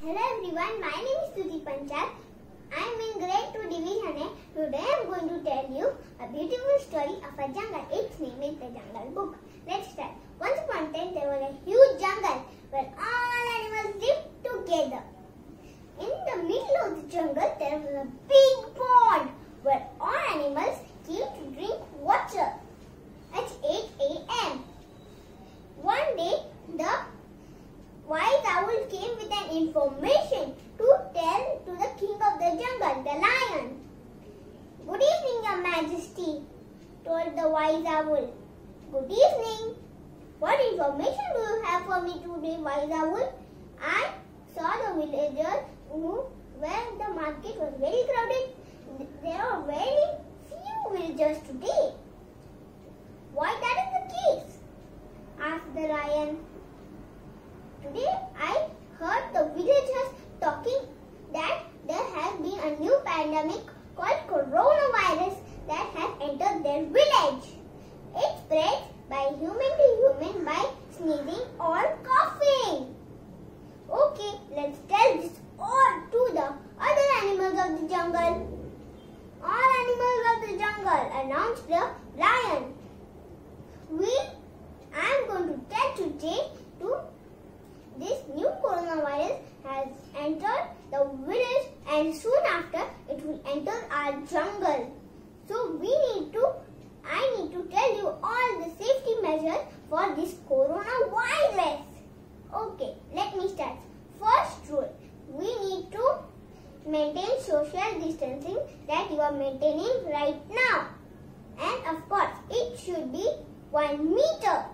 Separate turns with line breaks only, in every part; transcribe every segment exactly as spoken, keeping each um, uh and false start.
Hello everyone, my name is Stuti Panchal. I am in grade two division A. Today I am going to tell you a beautiful story of a jungle. Its name is the Jungle Book. Let's start. Once upon a time there was a huge jungle where all animals lived together. In the middle of the jungle there was a big pond where all animals came to drink water. At eight A M One day the wise owl came with an information to tell to the king of the jungle, the lion. Good evening, your majesty, told the wise owl. Good evening. What information do you have for me today, wise owl? I saw the villagers who, where the market was very crowded. There are very few villagers today. Why that is the case? Asked the lion. Today I heard the villagers talking that there has been a new pandemic called coronavirus that has entered their village. It spreads by human to human by sneezing or coughing. Okay, let's tell this all to the other animals of the jungle. All animals of the jungle, announced the lion. We, I am going to tell today to this new coronavirus has entered the village and soon after it will enter our jungle. So we need to, I need to tell you all the safety measures for this coronavirus. Okay, let me start. First rule, we need to maintain social distancing that you are maintaining right now. And of course, it should be one meter.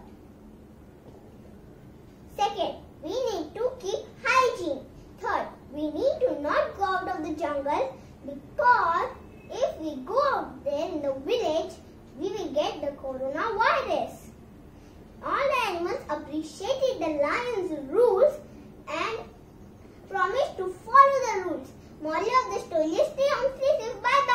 Second, we need to keep hygiene. Third, we need to not go out of the jungle because if we go out there in the village, we will get the coronavirus. All the animals appreciated the lion's rules and promised to follow the rules. Moral of the story is stay on safe. Bye bye.